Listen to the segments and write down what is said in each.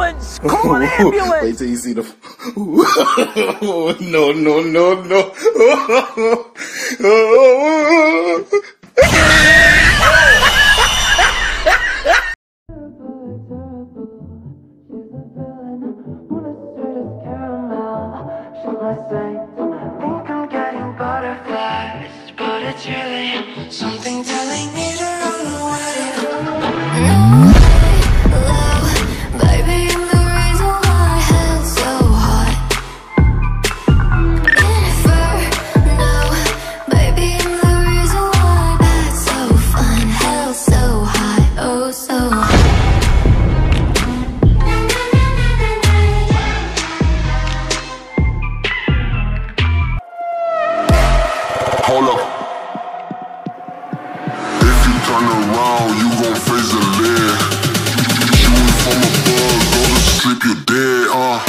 ambulance! Call an ambulance! Wait till you see the... No, no, no, no. But it's really something telling me to run away. Baby, I'm the reason why hell's so hot. Inferno, baby, I'm the reason why that's so fun. Hell's so hot, oh so hot. Hold up. If you turn around, you gon' face the lid. Shooting from above, go to sleep, you're dead,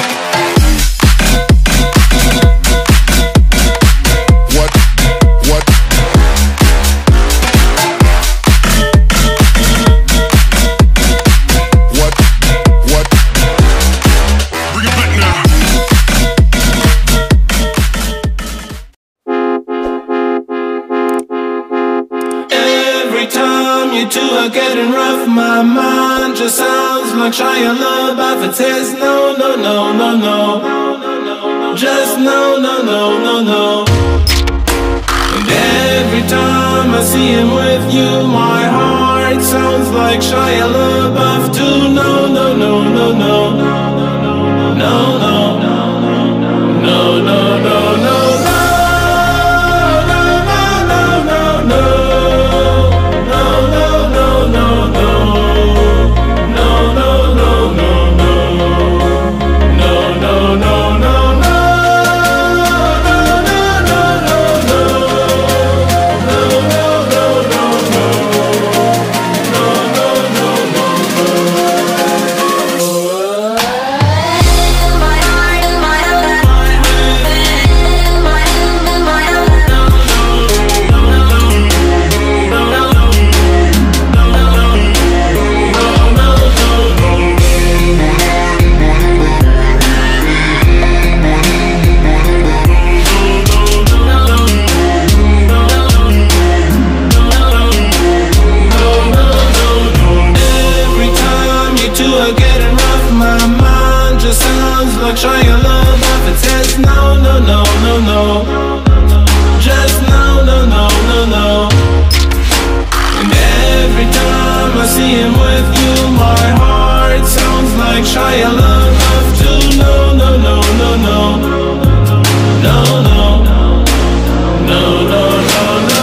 What? What? What? What? Bring it back now. Every time you two are getting rough, my mind just sounds like Shia LaBeouf. It says no, no, no, no, no, just no, no, no, no, no. And every time I see him with you, my heart sounds like Shia LaBeouf too. No, no, no, no, no, no, no, no, no, no, no, no. Shia LaBeouf, it says no, no, no, no, no, just no, no, no, no, no. And every time I see him with you, my heart sounds like Shia LaBeouf too. No, no, no, no, no, no, no, no, no, no, no.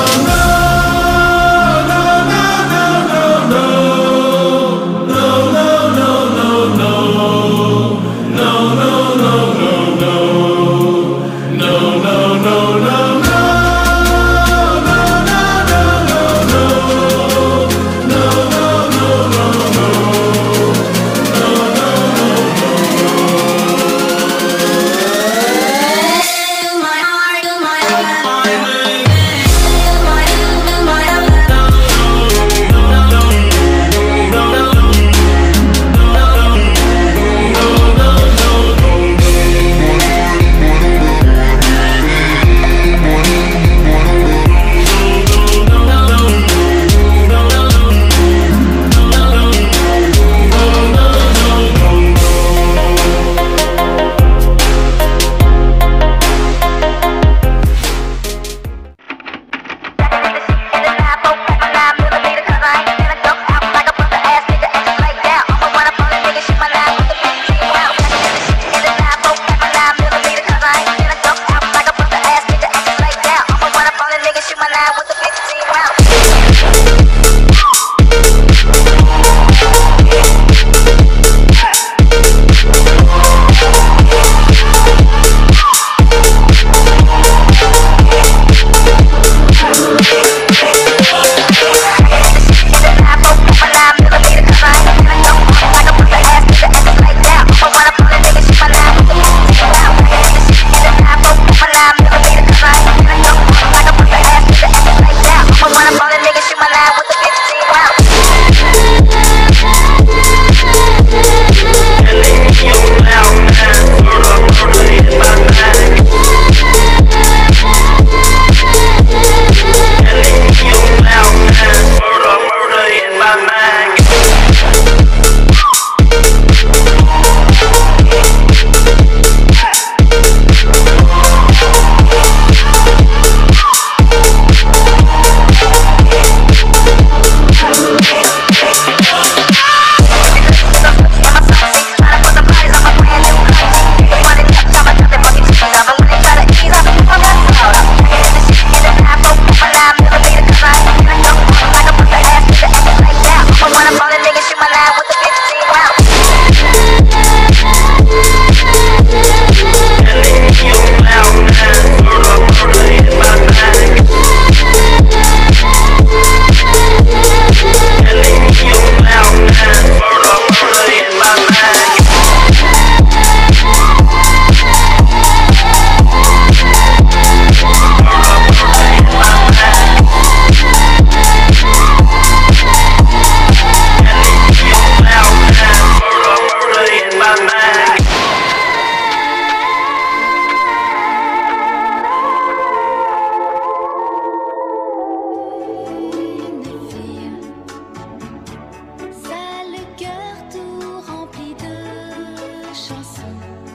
chansons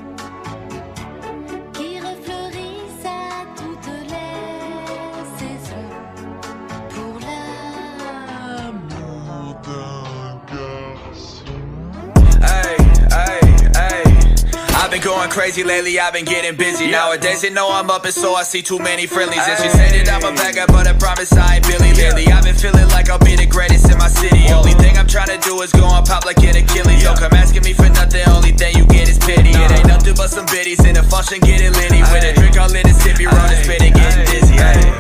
qui refleurissent à toutes les saisons pour l'amour d'un garçon. Hey, hey, hey. I've been going crazy lately, I've been getting busy. Nowadays they know I'm up and so I see too many friendlies. And she said that I'm a bagger, but I promise I ain't Billy lately. I've been feeling like I'll be the greatest in my city. Only thing I'm trying to do is go on pop like an Achilles. Don't come asking me for nothing, only thing you get is pity. It ain't nothing but some biddies in a function, get it litty. With a drink all in a sip, you run and spit it, getting dizzy.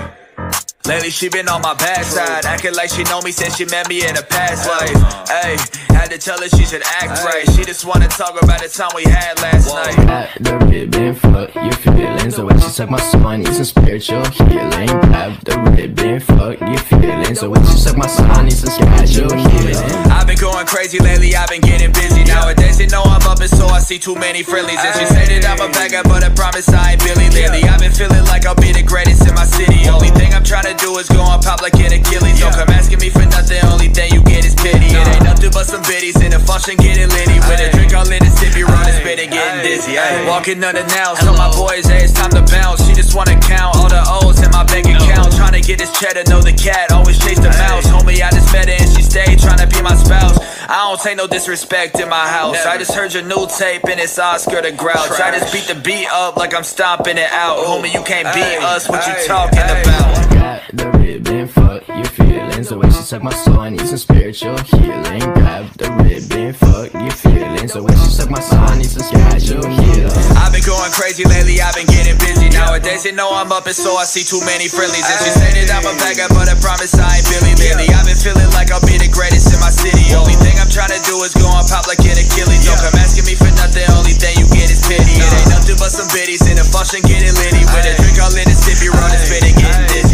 Lately she been on my bad side, acting like she know me since she met me in a past life. Ayy, had to tell her she should act right. She just wanna talk about the time we had last night. At the ribbon, fuck your feelings. The way she suck my soul, I need some spiritual healing. Grab the ribbon, fuck your feelings. The way she suck my soul, I need some spiritual healing. I've been going crazy lately, I've been getting busy. Nowadays they know I'm up and so I see too many friendlies. And she said that I'm a bagger, but I promise I ain't Billy lately. I've been feeling like I'll be the greatest in my city. Only thing I'm trying to do is go on pop like an Achilles. Don't come asking me for nothing, only thing you get is pity. It ain't nothing but some biddies in a function, getting litty. With a drink all in a sip, you run and spit and getting dizzy. Walking unannounced, so my boys, hey, it's time to bounce. She just wanna count all the O's in my bank account. Trying to get this cheddar, know the cat, always chase the mouse. Homie, I just met her and she stayed trying to be my spouse. I don't take no disrespect in my house. I just heard your new tape and it's Oscar the Grouch. I just beat the beat up like I'm stomping it out. Homie, you can't beat us, what you talking about? Got the ribbon, fuck your feelings. The way she suck my soul, I need some spiritual healing. Grab the ribbon, fuck your feelings. The way she suck my soul, I need some spiritual healing. I've been going crazy lately, I've been getting busy. Nowadays they know I'm up and so I see too many friendlies. And she said that I'm a bagger, but I promise I ain't Billy lately. I've been feeling like I'll be the greatest in my city. Only thing I'm trying to do is go on pop like an Achilles. Don't come asking me for nothing, only thing you get is pity. It ain't nothing but some biddies in a function, getting litty. With a drink all in a sip, you run and spit and getting dizzy.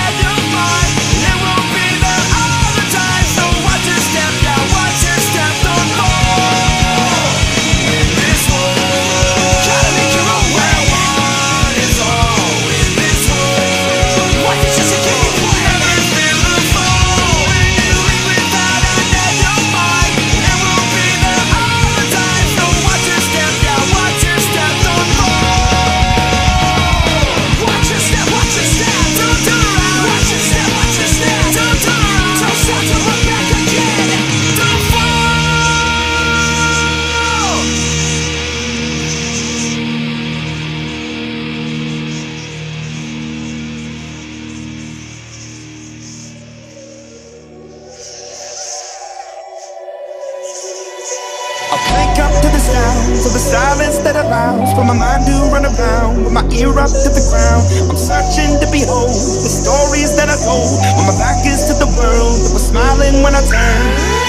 Step down, watch your step out loud for my mind to run around with my ear up to the ground. I'm searching to behold the stories that I told when my back is to the world that was smiling when I turned.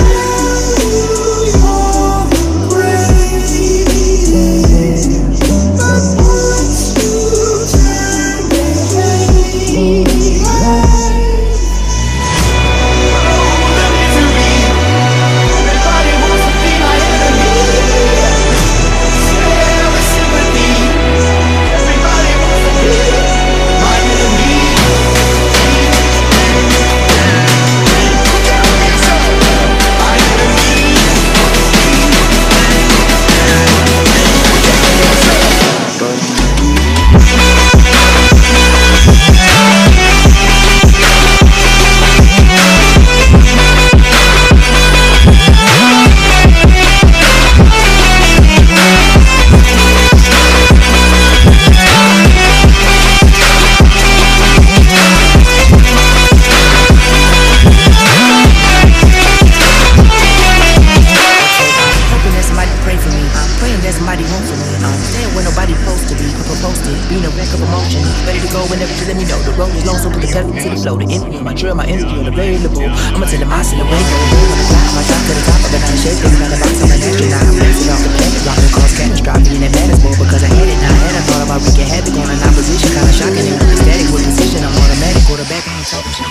My energy unavailable. I'ma tell them I see the way go. My shot to the top of the night, shake things on the box. I'm an astronaut. I'm bouncing off the planet, dropping cause catastrophe. And it matters more because I had it. Now I had I thought about wreaking havoc on an opposition. Kinda shocking it with static with precision. I'm automatic, quarterback. I ain't talking shit.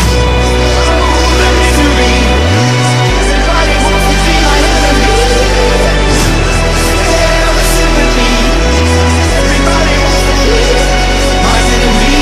Everybody wants to be my enemy. Yeah, listen with me. Everybody wants to be my enemy.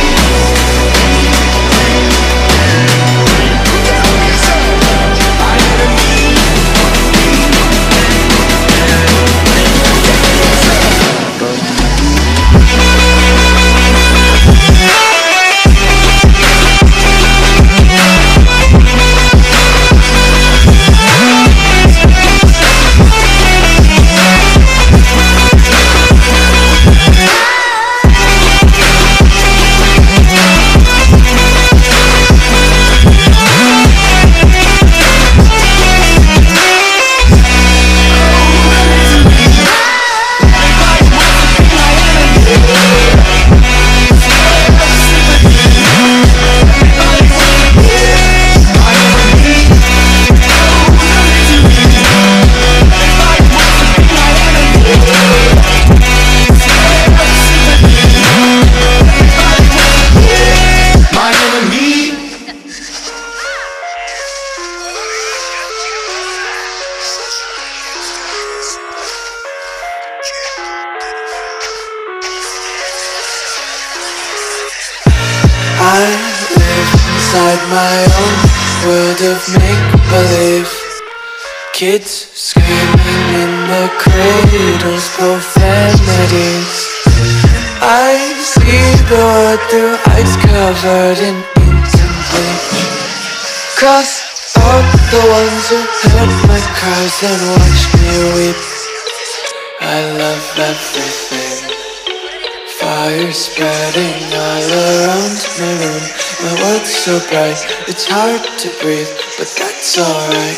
I live inside my own world of make-believe. Kids screaming in the cradles, profanities. I see the world through eyes covered in ink and bleach. Cross out the ones who heard my cries and watched me weep. I love everything. Fire spreading all around my room. My world's so bright, it's hard to breathe, but that's alright.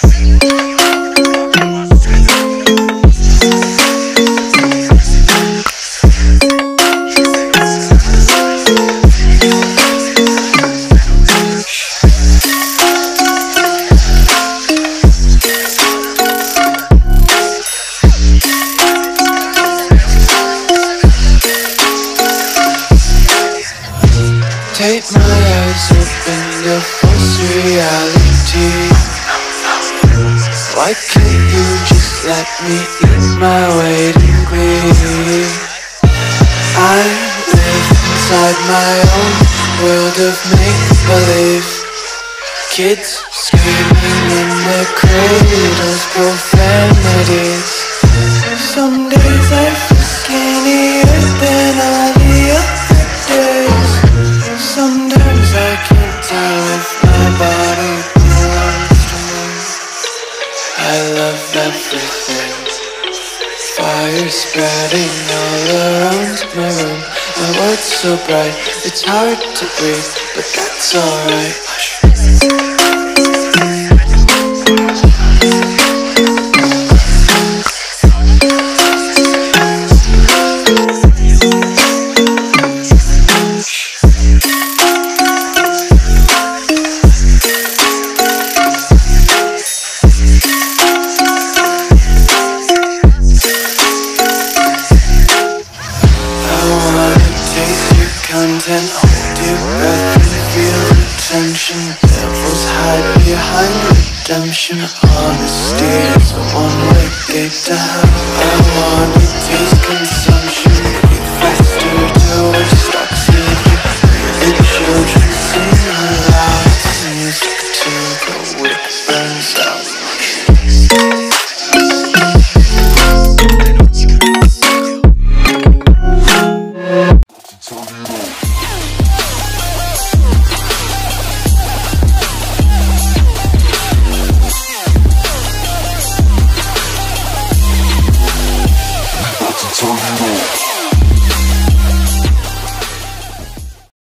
Take my eyes open to false reality. Why can't you just let me eat my weight in greed? I live inside my own world of make-believe. Kids screaming in their cradles, profanities. Some days I feel skinnier than all the other days. Sometimes I can't tell if my body belongs to me. I love everything. Fire spreading all around my room. My world's so bright, it's hard to breathe, but that's alright. redemption. Honesty is a one-way gate to hell. I wanna taste consumption. Eat faster till we're stuck sleeping. The children sing aloud. It's music till the wick burns out. Turn it on.